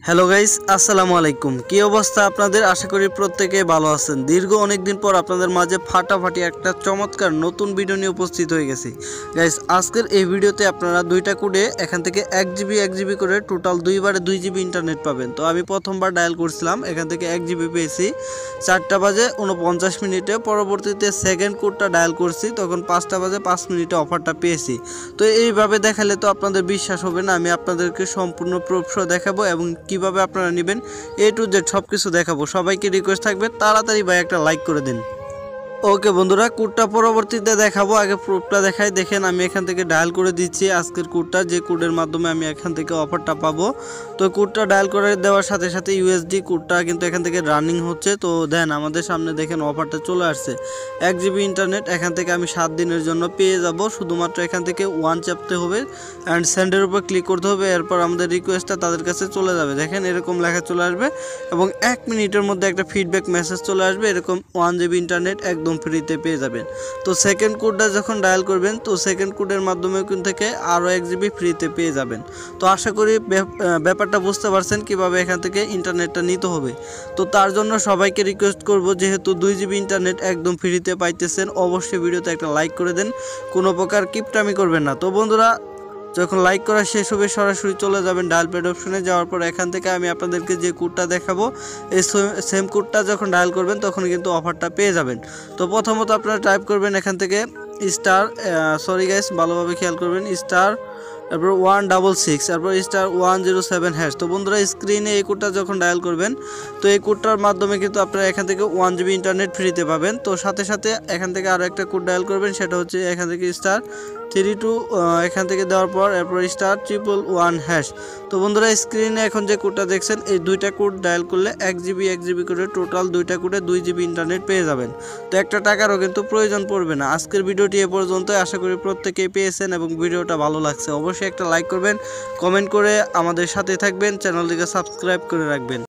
Hello guys, আসসালামু আলাইকুম। কি অবস্থা আপনাদের? আশা করি প্রত্যেকেই ভালো আছেন। দীর্ঘ অনেক দিন পর আপনাদের মাঝে ফাটাফাটি একটা চমৎকার নতুন ভিডিও নিয়ে উপস্থিত হয়ে গেছি। গাইস, আজকের এই ভিডিওতে আপনারা দুইটা কোডে এখান থেকে 1 জিবি করে টোটাল দুইবারে 2 জিবি ইন্টারনেট পাবেন। তো আমি প্রথমবার ডায়াল করছিলাম, এখান থেকে 1 জিবি পেয়েছি 4টা বাজে 49 মিনিটে। পরবর্তীতে সেকেন্ড কোডটা ডায়াল করছি, তখন 5টা বাজে 5 মিনিটে অফারটা পেয়েছি। তো এইভাবে দেখালে তো আপনাদের বিশ্বাস হবে না। আমি আপনাদেরকে সম্পূর্ণ প্রুফ সহ দেখাবো এবং কিভাবে আপনারা নেবেন A to Z সবকিছু দেখাবো। সবাইকে রিকোয়েস্ট থাকবে তাড়াতাড়ি ভাই একটা লাইক করে দিন। ওকে বন্ধুরা, কোডটা পরবর্তীতে দেখাবো, আগে প্রুফটা দেখাই। দেখেন আমি এখান থেকে ডায়াল করে দিচ্ছি আজকের কোডটা, যে কোডের মাধ্যমে আমি এখান থেকে অফারটা পাবো। তো কোডটা ডায়াল করে দেওয়ার সাথে সাথে USD কোডটা কিন্তু এখান থেকে রানিং হচ্ছে। তো দেন আমাদের সামনে দেখেন অফারটা চলে আসছে। 1 জিবি ইন্টারনেট এখান থেকে আমি 7 দিনের জন্য পেয়ে যাব। শুধুমাত্র এখান থেকে 1 চাপতে হবে অ্যান্ড সেন্ডের উপর ক্লিক করতে হবে। এরপর আমাদের রিকোয়েস্টটা তাদের কাছে চলে যাবে। দেখেন এরকম লেখা চলে আসবে এবং 1 মিনিটের মধ্যে একটা ফিডব্যাক মেসেজ চলে আসবে। এরকম 1 জিবি ইন্টারনেট একদম ফ্রিতে পেয়ে যাবেন। তো সেকেন্ড কোডটা যখন ডায়াল করবেন, তো সেকেন্ড কোডের মাধ্যমে কিন্তু থেকে আরও 1 জিবি ফ্রিতে পেয়ে যাবেন। তো আশা করি ব্যাপারটা বুঝতে পারছেন কিভাবে এখান থেকে ইন্টারনেটটা নিতে হবে। তো তার জন্য সবাইকে রিকোয়েস্ট করব, যেহেতু 2 জিবি ইন্টারনেট একদম ফ্রিতে পাইতেছেন, অবশ্যই ভিডিওতে একটা লাইক করে দেন, কোনো প্রকার কিপটামি করবেন না। তো বন্ধুরা, যখন লাইক করা শেষ হবে সরাসরি চলে যাবেন ডায়াল প্যাড অপশনে। যাওয়ার পর এখান থেকে আমি আপনাদেরকে যে কোডটা দেখাবো, এই সেম কোডটা যখন ডায়াল করবেন তখন কিন্তু অফারটা পেয়ে যাবেন। তো প্রথমত আপনারা টাইপ করবেন এখান থেকে স্টার, সরি গাইস ভালোভাবে খেয়াল করবেন, স্টার তারপর 166 তারপর স্টার 107 হ্যাশ। তো বন্ধুরা, স্ক্রিনে এই কোডটা যখন ডায়াল করবেন, তো এই কোডটার মাধ্যমে কিন্তু আপনারা এখান থেকে 1 জিবি ইন্টারনেট ফ্রিতে পাবেন। তো সাথে সাথে এখান থেকে আরও একটা কোড ডায়াল করবেন, সেটা হচ্ছে এখান থেকে স্টার 32 এখান থেকে দেওয়ার পর এরপর স্টার 111 হ্যাশ। তো বন্ধুরা, স্ক্রিনে এখন যে কোডটা দেখছেন, এই দুইটা কোড ডায়াল করলে 1 জিবি করে টোটাল দুইটা কোডে 2 জিবি ইন্টারনেট পেয়ে যাবেন। তো একটা টাকারও কিন্তু প্রয়োজন পড়বে না। আজকের ভিডিওটি এ পর্যন্ত। আশা করি প্রত্যেকেই পেয়েছেন এবং ভিডিওটা ভালো লাগছে। অবশ্যই একটা লাইক করবেন, কমেন্ট করে আমাদের সাথে থাকবেন, চ্যানেলটিকে সাবস্ক্রাইব করে রাখবেন।